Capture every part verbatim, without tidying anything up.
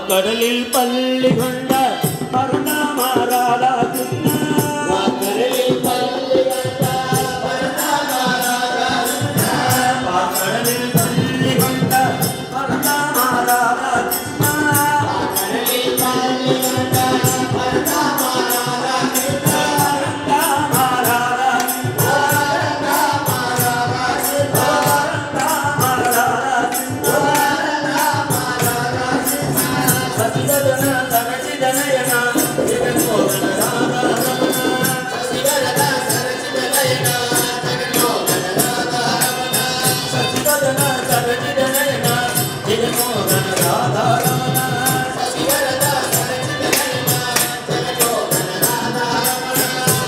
கடலில் பள்ளி கொண்ட பரந்தாமராதா கிருஷ்ணா கடலில் பள்ளி கொண்ட பரந்தாமராதா கிருஷ்ணா கடலில் பள்ளி கொண்ட பரந்தாமராதா கிருஷ்ணா கடலில் பள்ளி கொண்ட பரந்தாமராதா கிருஷ்ணா பரந்தாமராதா பரந்தாமராதா பரந்தாமராதா சசிதன சரசிதனயன ஜெகன்மோகன ராதா ரமண சசிதன சரசிதனயன ஜெகன்மோகன ராதா ரமண சசிதன சரசிதனயன ஜெகன்மோகன ராதா ரமண சசிதன சரசிதனயன ஜெகன்மோகன ராதா ரமண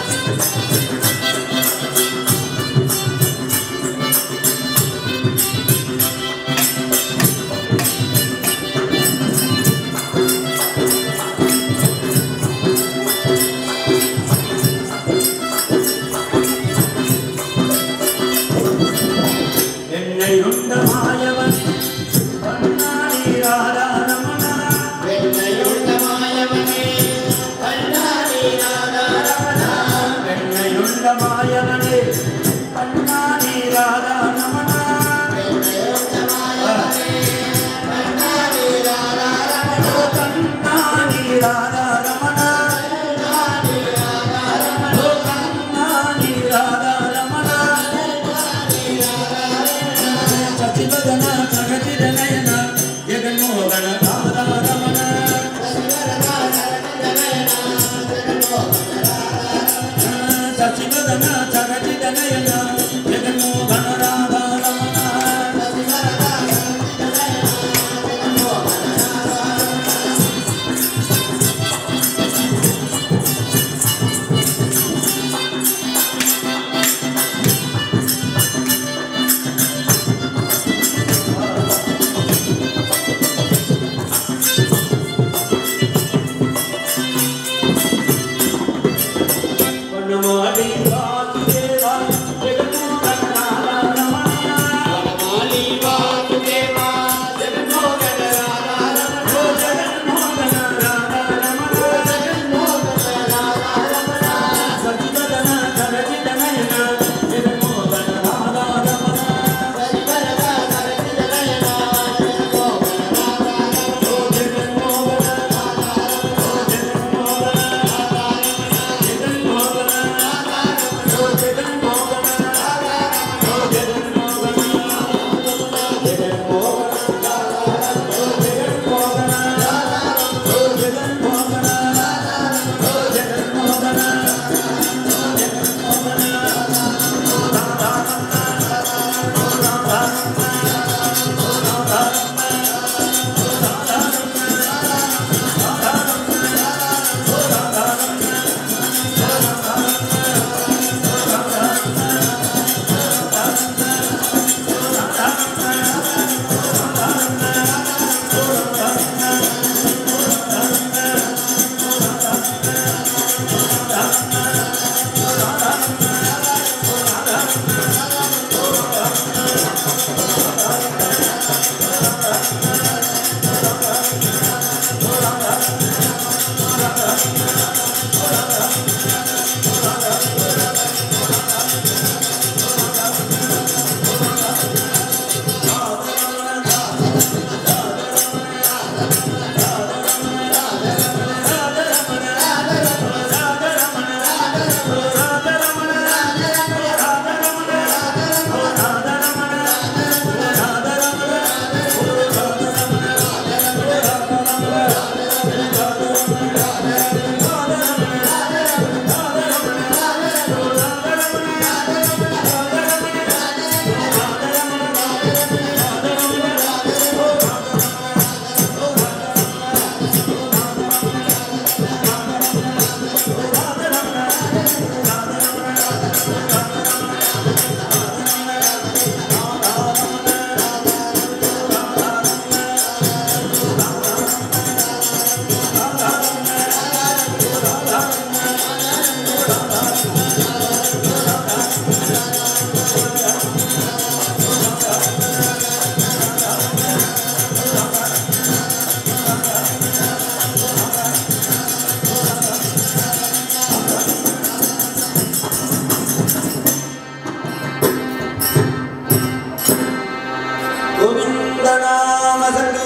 என்னையுண்ட மாயவன் கண்ணாடி ராதா ரமண என்னையுண்ட மாயவனே கண்ணாடி ராதா ரமண என்னையுண்ட மாயவனே கண்ணாடி ராதா ரமண என்னையுண்ட மாயவனே கண்ணாடி ராதா ரமண கண்ணாடி ராதா ரமண கண்ணாடி ராதா ரமண கண்ணாடி ராதா ரமண சசிவதன சகசிதனயன ஜெகன்மோகன ராதா ரமண சசிவதன சகசிதனயன ஜெகன்மோகன ராதா ரமண நாம சங்கீர்த்தனம்